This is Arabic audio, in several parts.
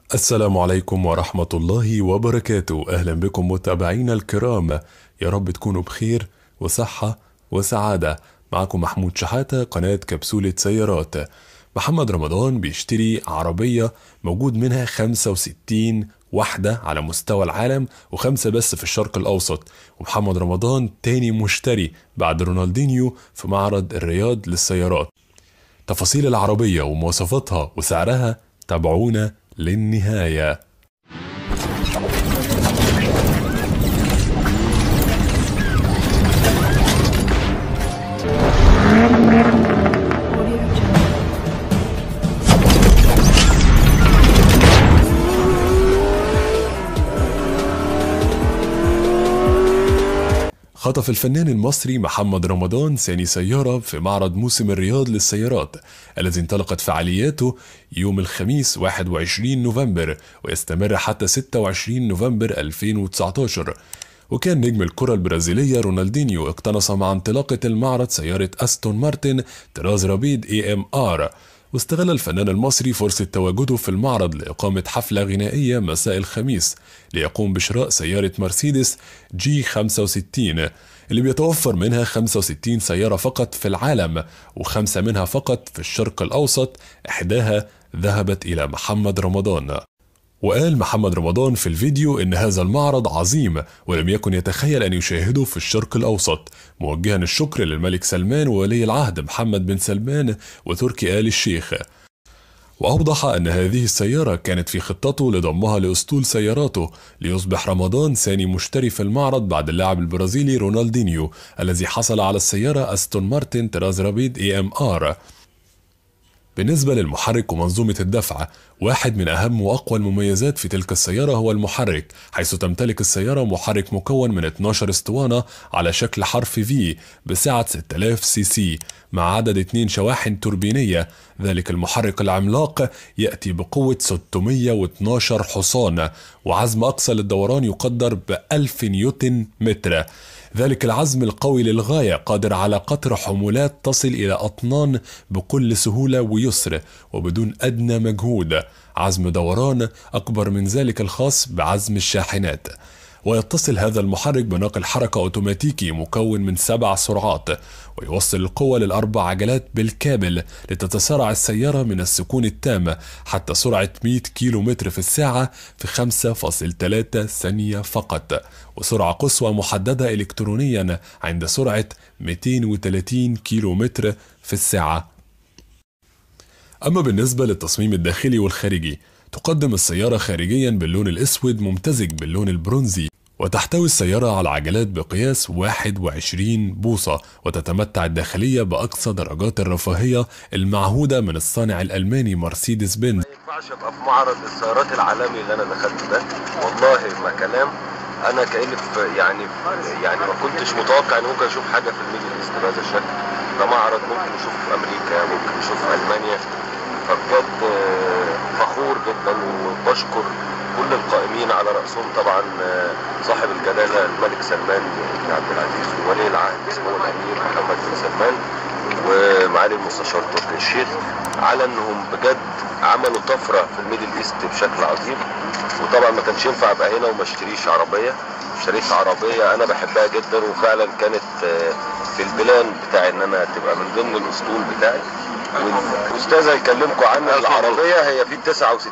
السلام عليكم ورحمة الله وبركاته. أهلا بكم متابعينا الكرام، يا رب تكونوا بخير وصحة وسعادة. معكم محمود شحاتة، قناة كبسولة سيارات. محمد رمضان بيشتري عربية موجود منها 65 واحدة على مستوى العالم و5 بس في الشرق الأوسط، ومحمد رمضان تاني مشتري بعد رونالدينيو في معرض الرياض للسيارات. تفاصيل العربية ومواصفاتها وسعرها تابعونا للنهاية. خطف الفنان المصري محمد رمضان ثاني سيارة في معرض موسم الرياض للسيارات الذي انطلقت فعالياته يوم الخميس 21 نوفمبر ويستمر حتى 26 نوفمبر 2019. وكان نجم الكرة البرازيلية رونالدينيو اقتنص مع انطلاقة المعرض سيارة أستون مارتن طراز رابيد AMR. واستغل الفنان المصري فرصة تواجده في المعرض لإقامة حفلة غنائية مساء الخميس ليقوم بشراء سيارة مرسيدس G65 اللي بيتوفر منها 65 سيارة فقط في العالم و5 منها فقط في الشرق الأوسط، إحداها ذهبت إلى محمد رمضان. وقال محمد رمضان في الفيديو إن هذا المعرض عظيم ولم يكن يتخيل أن يشاهده في الشرق الأوسط، موجها الشكر للملك سلمان وولي العهد محمد بن سلمان وتركي آل الشيخ. وأوضح أن هذه السيارة كانت في خطته لضمها لأسطول سياراته ليصبح رمضان ثاني مشتري في المعرض بعد اللاعب البرازيلي رونالدينيو الذي حصل على السيارة أستون مارتن طراز رابيد AMR. بالنسبة للمحرك ومنظومة الدفع، واحد من أهم وأقوى المميزات في تلك السيارة هو المحرك، حيث تمتلك السيارة محرك مكون من 12 اسطوانة على شكل حرف V بسعة 6000 سي سي مع عدد 2 شواحن توربينية. ذلك المحرك العملاق يأتي بقوة 612 حصان وعزم أقصى للدوران يقدر ب1000 نيوتن متر. ذلك العزم القوي للغاية قادر على قطر حمولات تصل إلى أطنان بكل سهولة ويسر وبدون أدنى مجهود. عزم دوران أكبر من ذلك الخاص بعزم الشاحنات. ويتصل هذا المحرك بناقل حركة أوتوماتيكي مكون من 7 سرعات، ويوصل القوة ل4 عجلات بالكابل لتتسارع السيارة من السكون التام حتى سرعة 100 كيلومتر في الساعة في 5.3 ثانية فقط، وسرعة قصوى محددة إلكترونيا عند سرعة 230 كيلومتر في الساعة. أما بالنسبة للتصميم الداخلي والخارجي، تقدم السيارة خارجيا باللون الأسود ممتزج باللون البرونزي، وتحتوي السيارة على عجلات بقياس 21 بوصة، وتتمتع الداخلية بأقصى درجات الرفاهية المعهودة من الصانع الألماني مرسيدس بنز. ما ينفعش ابقى في معرض السيارات العالمي اللي انا دخلت ده، والله ما كلام. انا كأني يعني ما كنتش متوقع ان ممكن اشوف حاجه في الميدل ايست بهذا الشكل. ده معرض ممكن نشوف في امريكا، ممكن نشوف في المانيا. فبجد فخور جدا وبشكر كل القائمين على رأسهم طبعا صاحب الجلالة الملك سلمان بن عبد العزيز وولي العهد اسمه الأمير محمد بن سلمان ومعالي المستشار تركي الشيخ، على انهم بجد عملوا طفرة في الميدل ايست بشكل عظيم. وطبعا ما كانش ينفع ابقى هنا وما اشتريش عربية. اشتريت عربية انا بحبها جدا، وفعلا كانت في البلان بتاعي ان انا تبقى من ضمن الاسطول بتاعي. والاستاذ هيكلمكم عن العربيه. هي في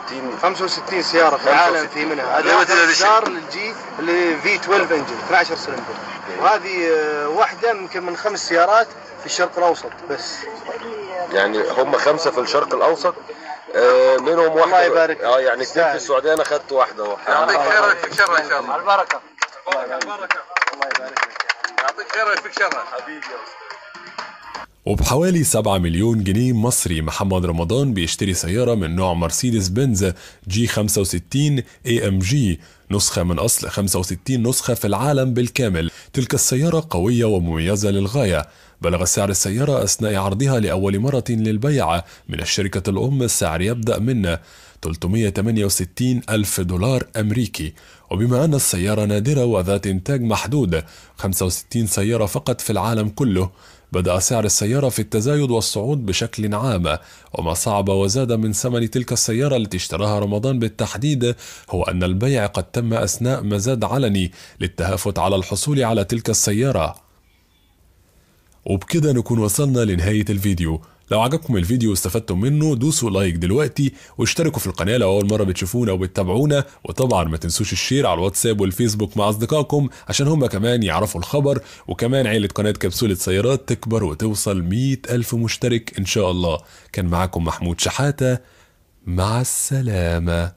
65 سياره في العالم، في منها هذه اصدار للجي اللي في 12 انجن 12 سلندر، وهذه واحده يمكن من 5 سيارات في الشرق الاوسط بس. يعني هم 5 في الشرق الاوسط، منهم واحده. الله يبارك. يعني 2 في السعوديه، انا خدت واحده اهو. يعطيك خير ويكفيك شر ان شاء الله. على البركه. الله يبارك لك. يعطيك خير ويكفيك شر حبيبي. وبحوالي 7 مليون جنيه مصري، محمد رمضان بيشتري سيارة من نوع مرسيدس بنز G65 AMG، نسخة من أصل 65 نسخة في العالم بالكامل. تلك السيارة قوية ومميزة للغاية. بلغ سعر السيارة أثناء عرضها لأول مرة للبيع من الشركة الأم السعر يبدأ من 368 ألف دولار أمريكي. وبما أن السيارة نادرة وذات إنتاج محدود، 65 سيارة فقط في العالم كله، بدأ سعر السيارة في التزايد والصعود بشكل عام، وما صعب وزاد من ثمن تلك السيارة التي اشتراها رمضان بالتحديد هو أن البيع قد تم أثناء مزاد علني للتهافت على الحصول على تلك السيارة. وبكده نكون وصلنا لنهاية الفيديو. لو عجبكم الفيديو واستفدتم منه دوسوا لايك دلوقتي، واشتركوا في القناة لو أول مرة بتشوفونا وبتتابعونا، وطبعا ما تنسوش الشير على الواتساب والفيسبوك مع أصدقائكم عشان هم كمان يعرفوا الخبر، وكمان عيلة قناة كبسولة سيارات تكبر وتوصل 100,000 مشترك إن شاء الله. كان معاكم محمود شحاتة، مع السلامة.